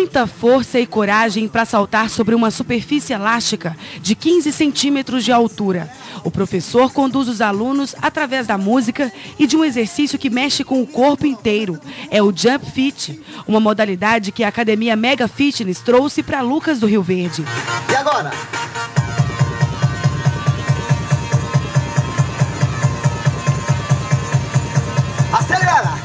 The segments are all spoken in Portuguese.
muita força e coragem para saltar sobre uma superfície elástica de 15 centímetros de altura. O professor conduz os alunos através da música e de um exercício que mexe com o corpo inteiro. É o Jump Fit, uma modalidade que a Academia Mega Fitness trouxe para Lucas do Rio Verde. E agora? Acelera!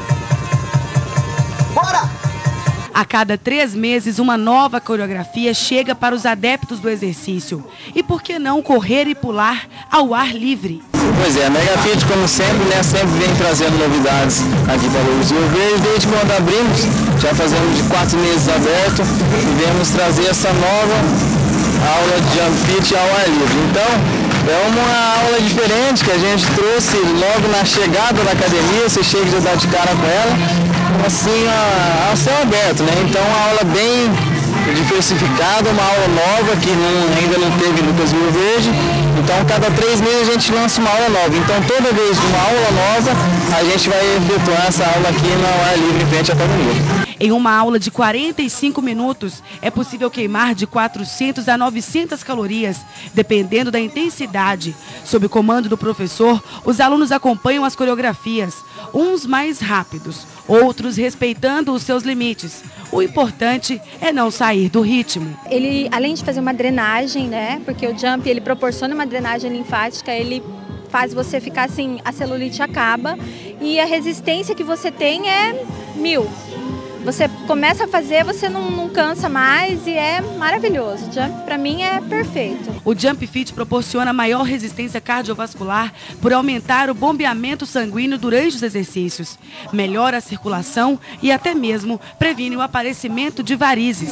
Bora! A cada 3 meses, uma nova coreografia chega para os adeptos do exercício. E por que não correr e pular ao ar livre? Pois é, a Mega Fit, como sempre, sempre vem trazendo novidades aqui para o Lucas do Rio Verde. Desde quando abrimos, já fazemos de 4 meses aberto e viemos trazer essa nova aula de Jump Fit ao ar livre. Então, é uma aula diferente que a gente trouxe logo na chegada da academia, você chega e já dá de cara com ela, assim, ao céu aberto, né? Então, uma aula bem diversificada, uma aula nova que ainda não teve no Lucas do Rio Verde. Então, cada 3 meses a gente lança uma aula nova. Então, toda vez uma aula nova, a gente vai efetuar essa aula aqui no ar livre em frente à academia. Em uma aula de 45 minutos, é possível queimar de 400 a 900 calorias, dependendo da intensidade. Sob o comando do professor, os alunos acompanham as coreografias, uns mais rápidos, outros respeitando os seus limites. O importante é não sair do ritmo. Ele, além de fazer uma drenagem, né, porque o jump ele proporciona uma drenagem linfática, ele faz você ficar assim, a celulite acaba e a resistência que você tem é 1000. Você começa a fazer, você não cansa mais e é maravilhoso. O jump, para mim, é perfeito. O Jump Fit proporciona maior resistência cardiovascular por aumentar o bombeamento sanguíneo durante os exercícios, melhora a circulação e até mesmo previne o aparecimento de varizes.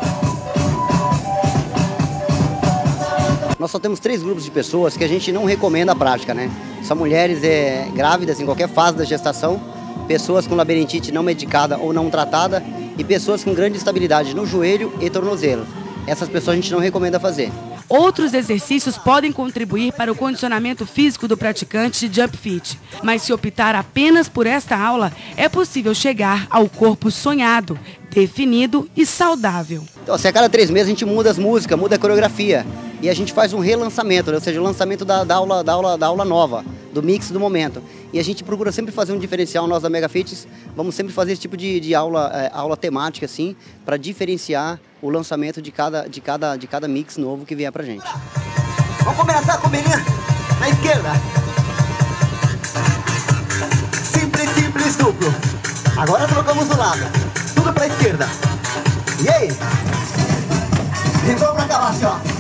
Nós só temos 3 grupos de pessoas que a gente não recomenda a prática, né? São mulheres grávidas em qualquer fase da gestação, pessoas com labirintite não medicada ou não tratada e pessoas com grande instabilidade no joelho e tornozelo. Essas pessoas a gente não recomenda fazer. Outros exercícios podem contribuir para o condicionamento físico do praticante de Jump Fit, mas se optar apenas por esta aula, é possível chegar ao corpo sonhado, definido e saudável. Então, assim, a cada 3 meses a gente muda as músicas, muda a coreografia e a gente faz um relançamento, né? Ou seja, o lançamento da aula nova, do mix do momento. E a gente procura sempre fazer um diferencial, nós da Mega Fitness, vamos sempre fazer esse tipo de aula temática, assim, para diferenciar o lançamento de cada mix novo que vier pra gente. Vamos começar com o menino na esquerda. Simples, simples, duplo. Agora trocamos do lado. Tudo pra esquerda. E aí? E vamos pra cá, ó.